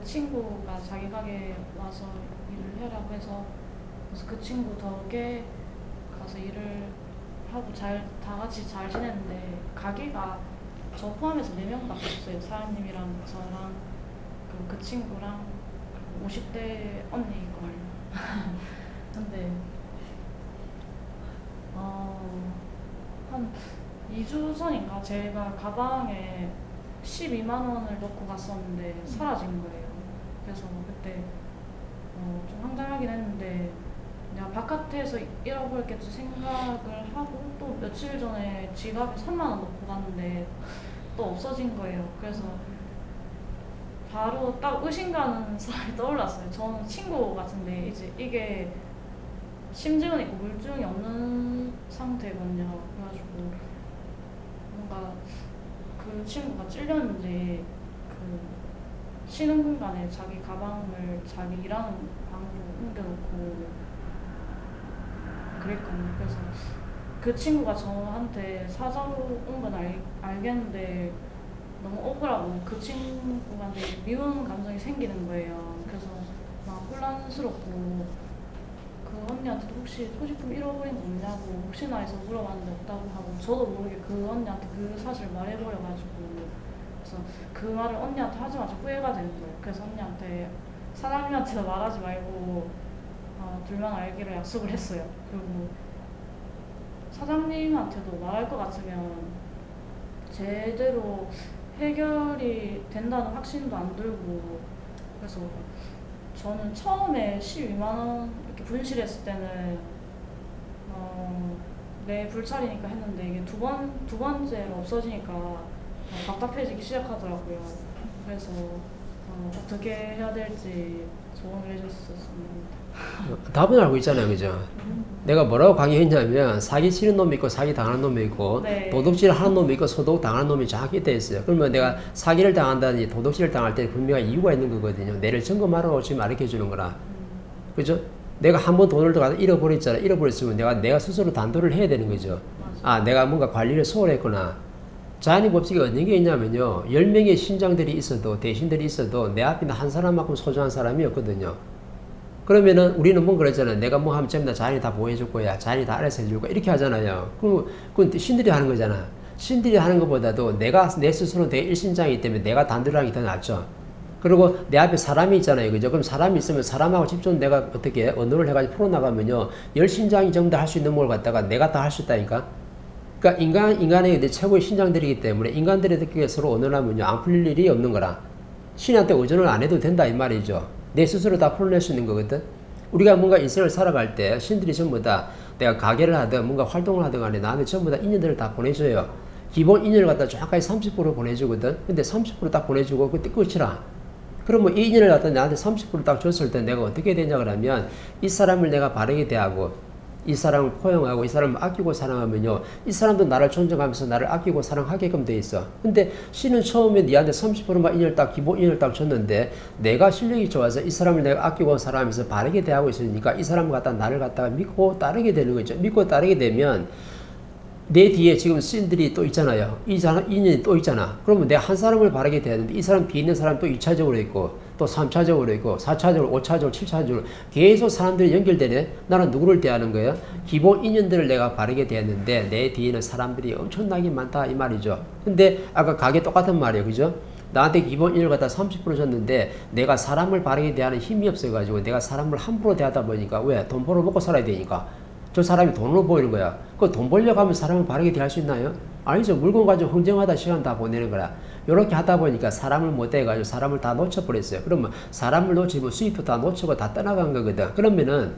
친구가 자기 가게 와서 일을 하라고 해서 그래서 그 친구 덕에 가서 일을 하고 다 같이 잘 지냈는데 가게가 저 포함해서 4명밖에 없어요. 사장님이랑 저랑 그 친구랑 50대 언니걸. 근데 한 2주 전인가 제가 가방에 12만 원을 넣고 갔었는데 사라진 거예요. 그래서 그때 좀 황당하긴 했는데 내가 바깥에서 잃어버렸겠지 생각을 하고 또 며칠 전에 지갑에 3만 원 넣고 갔는데 또 없어진 거예요. 그래서 바로 딱 의심가는 사람이 떠올랐어요. 저는 친구 같은데 이제 이게 심증은 있고 물증이 없는 상태거든요. 그래가지고 뭔가 그 친구가 찔렸는지 그 쉬는 공간에 자기 가방을 자기 일하는 방으로 옮겨놓고 그랬거든요. 그래서 그 친구가 저한테 사자로 온 건 알겠는데 너무 억울하고 그 친구한테 미운 감정이 생기는 거예요. 그래서 막 혼란스럽고 그 언니한테도 혹시 소지품 잃어버린 거 없냐고 혹시나 해서 물어봤는데 없다고 하고 저도 모르게 그 언니한테 그 사실을 말해버려가지고 그래서 그 말을 언니한테 하자마자 후회가 되는 거예요. 그래서 언니한테 사장님한테도 말하지 말고 둘만 알기로 약속을 했어요. 그리고 사장님한테도 말할 것 같으면 제대로 해결이 된다는 확신도 안 들고 그래서 저는 처음에 12만 원 이렇게 분실했을 때는 내 불찰이니까 했는데 이게 두 번째로 없어지니까 답답해지기 시작하더라고요. 그래서 어떻게 해야 될지 조언을 해줬었습니다. 답은 알고 있잖아요, 그죠? 내가 뭐라고 강의했냐면 사기 치는 놈이 있고 사기 당하는 놈이 있고 네. 도둑질 하는 놈이 있고 소독 당하는 놈이 정확히 돼 있어요. 그러면 내가 사기를 당한다든지 도둑질을 당할 때 분명한 이유가 있는 거거든요. 내를 점검하라고 지금 가르쳐 주는 거라. 그죠? 내가 한 번 돈을 더 잃어버렸잖아. 잃어버렸으면 내가 스스로 단도를 해야 되는 거죠. 아, 내가 뭔가 관리를 소홀했구나. 자연의 법칙이 어떤 게 있냐면요. 10명의 신장들이 있어도 대신들이 있어도 내 앞에 한 사람만큼 소중한 사람이 없거든요. 그러면은 우리는 뭐 그러잖아요. 내가 뭐 하면 전부 다 자연이 다 보호해줄 거야. 자연이 다 알아서 해줄 거야. 이렇게 하잖아요. 그건 신들이 하는 거잖아. 신들이 하는 것보다도 내가 내 스스로 내 일신장이기 때문에 내가 단도를 하는 게 더 낫죠. 그리고 내 앞에 사람이 있잖아요. 그죠? 그럼 사람이 있으면 사람하고 집중 내가 어떻게 언어를 해가지고 풀어나가면요. 열신장이 전부 다 할 수 있는 걸 갖다가 내가 다 할 수 있다니까. 그러니까 인간의 최고의 신장들이기 때문에 인간들에게 서로 언어를 하면요. 안 풀릴 일이 없는 거라. 신한테 의존을 안 해도 된다 이 말이죠. 내 스스로 다 풀어낼 수 있는 거거든. 우리가 뭔가 인생을 살아갈 때 신들이 전부 다 내가 가게를 하든 뭔가 활동을 하든 간에 나한테 전부 다 인연들을 다 보내줘요. 기본 인연을 갖다 정확하게 30% 보내주거든. 근데 30%딱 보내주고 그때 끝이라. 그러면 이 인연을 갖다 나한테 30%딱 줬을 때 내가 어떻게 되냐 그러면 이 사람을 내가 바르게 대하고 이 사람을 포용하고 이 사람을 아끼고 사랑하면요. 이 사람도 나를 존중하면서 나를 아끼고 사랑하게끔 돼 있어. 근데 신은 처음에 니한테 30%만 인연을 딱 기본 인연을 딱 줬는데 내가 실력이 좋아서 이 사람을 내가 아끼고 사랑하면서 바르게 대하고 있으니까 이 사람을 갖다 나를 갖다가 믿고 따르게 되는 거죠. 믿고 따르게 되면 내 뒤에 지금 신들이 또 있잖아요. 이 사람 인연이 또 있잖아. 그러면 내가 한 사람을 바르게 돼야 되는데 이 사람 뒤에 있는 사람 또 2차적으로 있고 또 3차적으로 있고 4차적으로 5차적으로 7차적으로 계속 사람들이 연결되네. 나는 누구를 대하는 거야? 기본 인연들을 내가 바르게 되었는데 내 뒤에는 사람들이 엄청나게 많다 이 말이죠. 근데 아까 가게 똑같은 말이에요. 그죠? 나한테 기본 인연을 갖다 30% 줬는데 내가 사람을 바르게 대하는 힘이 없어가지고 내가 사람을 함부로 대하다 보니까 왜? 돈 벌어 먹고 살아야 되니까. 저 사람이 돈으로 보이는 거야. 그 돈 벌려고 하면 사람을 바르게 대할 수 있나요? 아니죠. 물건 가지고 흥정하다 시간 다 보내는 거라. 이렇게 하다 보니까 사람을 못 대가지고 사람을 다 놓쳐버렸어요. 그러면 사람을 놓치면 수입도 다 놓치고 다 떠나간 거거든. 그러면은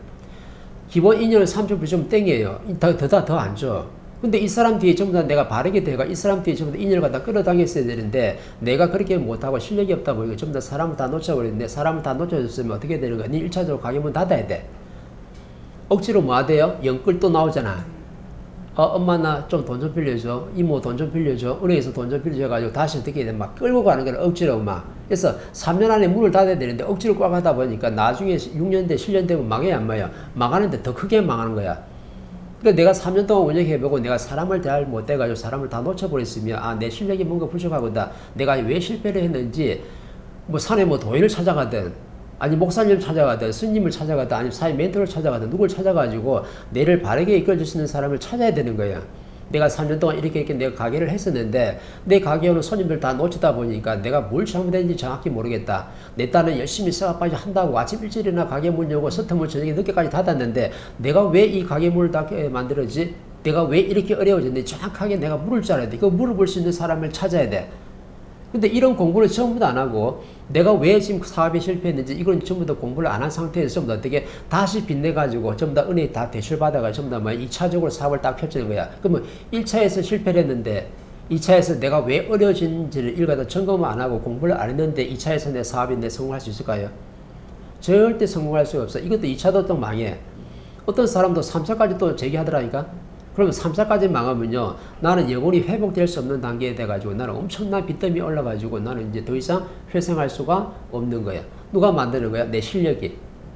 기본 인연을 30% 좀 땡겨요. 더 안 줘. 근데 이 사람 뒤에 전부 다 내가 바르게 대가 이 사람 뒤에 전부 다 인연을 갖다 끌어당겼어야 되는데 내가 그렇게 못하고 실력이 없다 보니까 전부 다 사람을 다 놓쳐버렸는데 사람을 다 놓쳐줬으면 어떻게 되는 거야? 니 1차적으로 가게 문 닫아야 돼. 억지로 뭐 하대요? 영끌 또 나오잖아. 엄마 나 좀 돈 좀 빌려줘. 이모 돈 좀 빌려줘. 은행에서 돈 좀 빌려줘가지고 다시 어떻게 돼? 막 끌고 가는 거를 억지로 막. 그래서 3년 안에 문을 닫아야 되는데 억지로 꽉 하다 보니까 나중에 6년 돼, 7년 되면 망해 안 망해요? 망하는데 더 크게 망하는 거야. 그러니까 내가 3년 동안 운영해보고 내가 사람을 잘 못돼가지고 사람을 다 놓쳐버렸으면 아, 내 실력이 뭔가 부족하구나. 내가 왜 실패를 했는지 뭐 산에 뭐 도인을 찾아가든 아니 목사님 찾아가든 스님을 찾아가든 아니면 사회 멘토를 찾아가든 누굴 찾아가지고 내를 바르게 이끌어줄 수 있는 사람을 찾아야 되는 거야. 내가 3년 동안 이렇게 내가 가게를 했었는데 내 가게 오는 손님들 다 놓치다 보니까 내가 뭘 잘못했는지 정확히 모르겠다. 내 딸은 열심히 쇠가까지 한다고 아침 일찍 일어나 가게 문 열고 서터문 저녁에 늦게까지 닫았는데 내가 왜 이 가게 문을 닫게 만들었지? 내가 왜 이렇게 어려워졌는지 정확하게 내가 물을 줄 알아야 돼. 그 물어볼 수 있는 사람을 찾아야 돼. 근데 이런 공부를 전부 다 안 하고 내가 왜 지금 사업에 실패했는지 이건 전부 다 공부를 안 한 상태에서 전부 다 어떻게 다시 빚내가지고 전부 다 은행 다 대출받아가 전부 다 뭐 2차적으로 사업을 딱 펼치는 거야. 그러면 1차에서 실패를 했는데 2차에서 내가 왜 어려워진지를 일가다 점검을 안 하고 공부를 안 했는데 2차에서 내 사업이 내 성공할 수 있을까요? 절대 성공할 수가 없어. 이것도 2차도 또 망해. 어떤 사람도 3차까지 또 재기하더라니까. 그러면 3차까지 망하면요, 나는 영원히 회복될 수 없는 단계에 돼가지고 나는 엄청난 빚더미 올라가지고 나는 이제 더 이상 회생할 수가 없는 거야. 누가 만드는 거야? 내 실력이.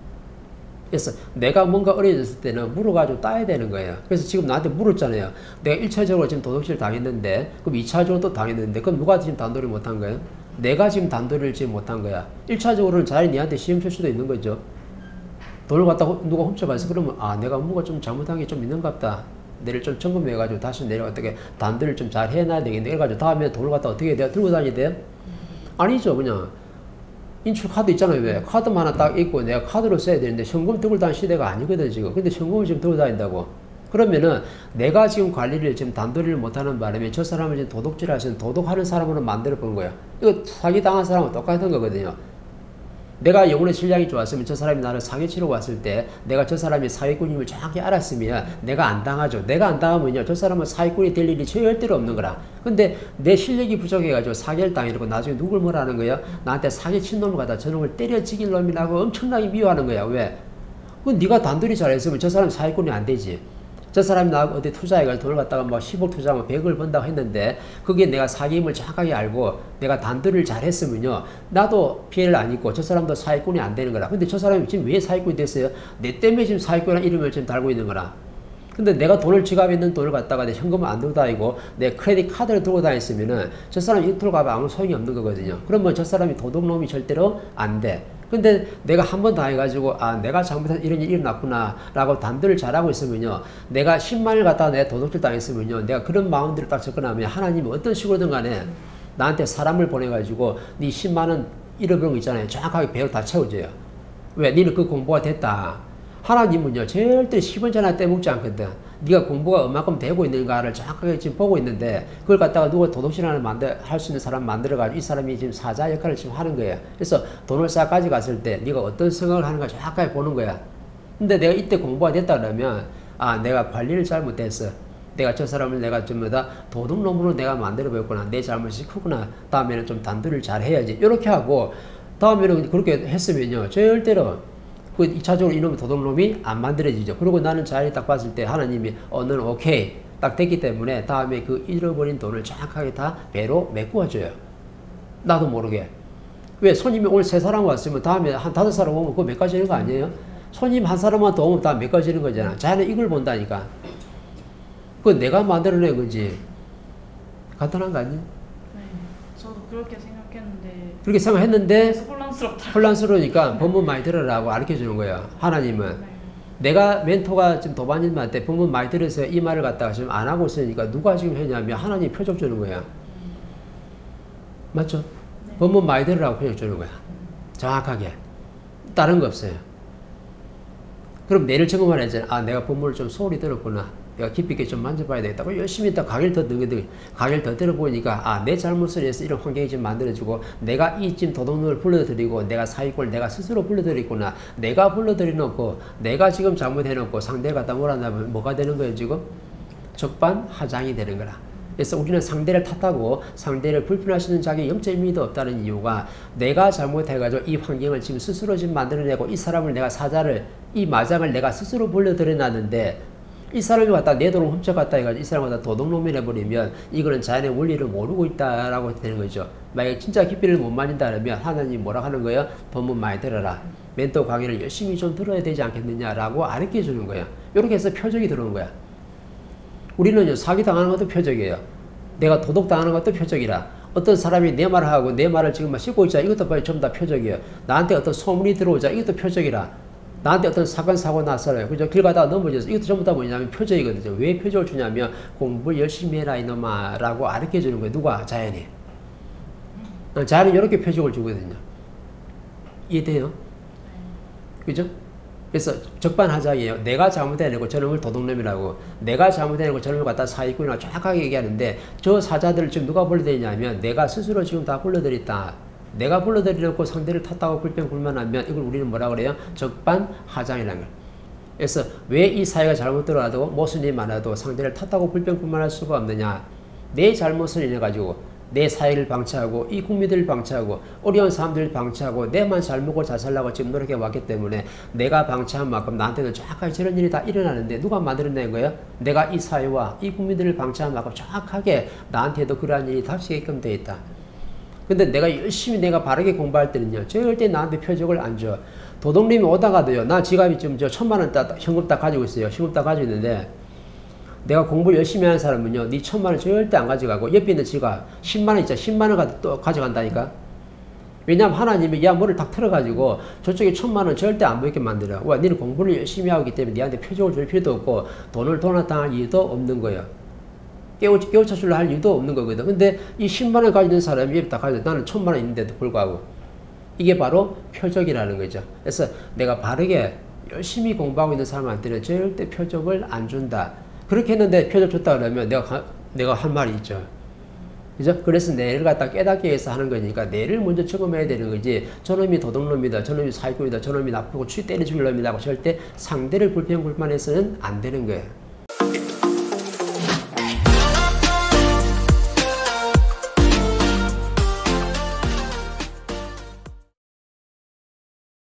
그래서 내가 뭔가 어려졌을 때는 물어가지고 따야 되는 거예요. 그래서 지금 나한테 물었잖아요. 내가 1차적으로 지금 도둑질 당했는데, 그럼 2차적으로 또 당했는데, 그럼 누가 지금 단도리 못한 거예요? 내가 지금 단도리를 지금 못한 거야. 1차적으로는 자연히 니한테 시험 칠 수도 있는 거죠. 돈을 갖다 누가 훔쳐가서 그러면, 아, 내가 뭔가 좀 잘못한 게 좀 있는갑다. 내를 좀 점검해가지고 다시 내가 어떻게 단들을 좀 잘 해놔야 되겠네. 그래가지고 다음에 돈을 갖다 어떻게 내가 들고 다니야 돼? 아니죠. 그냥 인출 카드 있잖아요. 왜? 카드만 하나 딱 있고 내가 카드로 써야 되는데 현금 들고 다니는 시대가 아니거든 지금. 근데 현금을 지금 들고 다닌다고. 그러면은 내가 지금 관리를 지금 단도리를 못하는 바람에 저 사람을 지금 도둑질 하시는 도둑하는 사람으로 만들어 본 거야. 이거 사기 당한 사람은 똑같은 거거든요. 내가 영혼의 질량이 좋았으면 저 사람이 나를 사기치러 왔을 때 내가 저 사람이 사기꾼임을 정확히 알았으면 내가 안 당하죠. 내가 안 당하면요 저 사람은 사기꾼이 될 일이 절대로 없는 거라. 근데 내 실력이 부족해가지고 사기를 당해놓고 나중에 누굴 뭐라는 거야? 나한테 사기친 놈을 갖다 저놈을 때려 죽일 놈이라고 엄청나게 미워하는 거야. 왜? 그 네가 단둘이 잘했으면 저 사람 사기꾼이 안 되지. 저 사람이 나 어디 투자해가지고 돈을 갖다가 뭐 10억 투자하면 100을 번다고 했는데 그게 내가 사기임을 정확하게 알고 내가 단들을 잘 했으면요 나도 피해를 안 입고 저 사람도 사기꾼이 안 되는 거라. 근데 저 사람이 지금 왜 사기꾼이 됐어요? 내 때문에 지금 사기꾼이라는 이름을 지금 달고 있는 거라. 근데 내가 지갑에 있는 돈을 갖다가 내 현금을 안 들고 다니고 내 크레딧 카드를 들고 다녔으면은 저 사람이 이틀 가면 아무 소용이 없는 거거든요. 그러면 저 사람이 도둑놈이 절대로 안 돼. 근데 내가 한 번 당해가지고 아 내가 잘못해서 이런 일이 일어났구나 라고 단들을 잘하고 있으면요 내가 10만을 갖다가 내가 도둑질 당했으면요 내가 그런 마음대로 딱 접근하면 하나님은 어떤 식으로든 간에 나한테 사람을 보내가지고 네 10만원 잃어버린 거 있잖아요 정확하게 배로 다 채워줘요. 왜? 너는 그 공부가 됐다. 하나님은요 절대 10원 하나 떼먹지 않거든. 네가 공부가 얼마큼 되고 있는가를 정확하게 지금 보고 있는데 그걸 갖다가 누가 도둑질 하나 할 수 있는 사람 만들어가지고 이 사람이 지금 사자 역할을 지금 하는 거예요. 그래서 돈을 싹 가져갔을 때 네가 어떤 생각을 하는가 정확하게 보는 거야. 근데 내가 이때 공부가 됐다 그러면 아 내가 관리를 잘못했어. 내가 저 사람을 내가 전부 다 도둑놈으로 내가 만들어 보였구나. 내 잘못이 크구나. 다음에는 좀 단도리를 잘 해야지. 이렇게 하고 다음에는 그렇게 했으면요 절대로 그 2차적으로 이놈의 도둑놈이 안 만들어지죠. 그리고 나는 자연히 딱 봤을 때 하나님이 너는 오케이 딱 됐기 때문에 다음에 그 잃어버린 돈을 정확하게 다 배로 메꾸어줘요. 나도 모르게. 왜? 손님이 오늘 3사람 왔으면 다음에 한 5사람 오면 그거 메꿔지는 거 아니에요? 손님 한 사람만 더 오면 다 메꿔지는 거잖아. 자연은 이걸 본다니까. 그건 내가 만들어낸 거지. 간단한 거 아니에요? 네, 저도 그렇게 생각했는데 그렇게 생각했는데 혼란스러우니까 본문 많이 들으라고 가르쳐주는 거예요. 하나님은. 네. 내가 멘토가 지금 도반님한테 본문 많이 들어서 이 말을 갖다가 지금 안 하고 있으니까 누가 지금 했냐면 하나님 표적 주는 거야. 맞죠? 네. 본문 많이 들으라고 표적 주는 거야. 정확하게. 다른 거 없어요. 그럼 내를 점검을 했잖아. 아 내가 본문을 좀 소홀히 들었구나. 내가 깊이 있게 좀 만져봐야 되겠다. 열심히 딱 강의를 더 들어보니까 아 내 잘못을 해서 이런 환경이 지금 만들어지고 내가 이 지금 도둑놈을 불러들이고 내가 사기꾼을 내가 스스로 불러들였구나. 내가 불러들여놓고 내가 지금 잘못해놓고 상대를 갖다 몰아내면 뭐가 되는 거예요 지금? 적반하장이 되는 거라. 그래서 우리는 상대를 탓하고 상대를 불편할 수 있는 자기 영적 의미도 없다는 이유가 내가 잘못해가지고 이 환경을 지금 스스로 지금 만들어내고 이 사람을 내가 이 마장을 내가 스스로 불러들여놨는데 이 사람이 갖다 내 돈을 훔쳐갔다 해가지고 이 사람을 갖다 도둑놈이 해버리면 이거는 자연의 원리를 모르고 있다라고 되는 거죠. 만약에 진짜 깊이를 못 만진다 그러면 하나님 뭐라 하는 거예요? 본문 많이 들어라. 멘토 강의를 열심히 좀 들어야 되지 않겠느냐라고 가르쳐 주는 거예요. 이렇게 해서 표적이 들어오는 거야. 우리는 사기 당하는 것도 표적이에요. 내가 도둑 당하는 것도 표적이라. 어떤 사람이 내 말을 하고 내 말을 지금 막 씹고 있자. 이것도 빨리 전부 다 표적이에요. 나한테 어떤 소문이 들어오자. 이것도 표적이라. 나한테 어떤 사건, 사고 났어요. 그죠? 길 가다가 넘어져서. 이것도 전부 다 뭐냐면 표적이거든요. 왜 표적을 주냐면 공부 열심히 해라 이놈아 라고 가르쳐 주는 거예요. 누가? 자연이. 자연이 이렇게 표적을 주거든요. 이해돼요? 그죠? 그래서 적반하장이에요. 내가 잘못해내고 저놈을 도둑놈이라고, 내가 잘못해내고 저놈을 갖다 사기꾼이라고 정확하게 얘기하는데, 저 사자들을 지금 누가 불러들이냐면 내가 스스로 지금 다 불러들였다. 내가 불러들이려고 상대를 탓하고 불평불만하면 이걸 우리는 뭐라 그래요? 적반하장이라는 거예요. 그래서 왜 이 사회가 잘못 들어가도 무슨 일이 많아도 상대를 탓하고 불평불만할 수가 없느냐? 내 잘못을 인해 가지고 내 사회를 방치하고 이 국민들을 방치하고 어려운 사람들을 방치하고 내만 잘 먹고 잘 살라고 지금 노력해 왔기 때문에 내가 방치한 만큼 나한테는 정확하게 저런 일이 다 일어나는데 누가 만들어낸 거예요? 내가 이 사회와 이 국민들을 방치한 만큼 정확하게 나한테도 그러한 일이 닥치게끔 돼 있다. 근데 내가 열심히 내가 바르게 공부할 때는요, 절대 나한테 표적을 안 줘. 도둑님이 오다가도요, 나 지갑이 지금 저 1,000만 원 현금 딱 가지고 있어요. 현금 딱 가지고 있는데 내가 공부 열심히 하는 사람은요, 네 1,000만 원 절대 안 가져가고 옆에 있는 지갑 10만 원 있잖아. 10만 원 또 가져간다니까. 왜냐면 하나님이 야 뭐를 딱 틀어가지고 저쪽에 1,000만 원 절대 안 보이게 만들어. 와, 너는 공부를 열심히 하기 때문에 니한테 표적을 줄 필요도 없고 돈을 도난당할 이유도 없는 거예요. 깨우쳐 주려 할 이유도 없는 거거든. 근데 이 10만 원 가지고 있는 사람이 옆에 딱 가지고 나는 1,000만 원 있는데도 불구하고 이게 바로 표적이라는 거죠. 그래서 내가 바르게 열심히 공부하고 있는 사람한테는 절대 표적을 안 준다. 그렇게 했는데 표적 줬다 그러면 내가 할 말이 있죠. 그죠? 그래서 뇌를 갖다 깨닫기 위해서 하는 거니까 뇌를 먼저 점검해야 되는 거지. 저놈이 도둑놈이다, 저놈이 사기꾼이다, 저놈이 나쁘고 추 때려 죽일 놈이다 하고 절대 상대를 불평불만해서는 안 되는 거예요.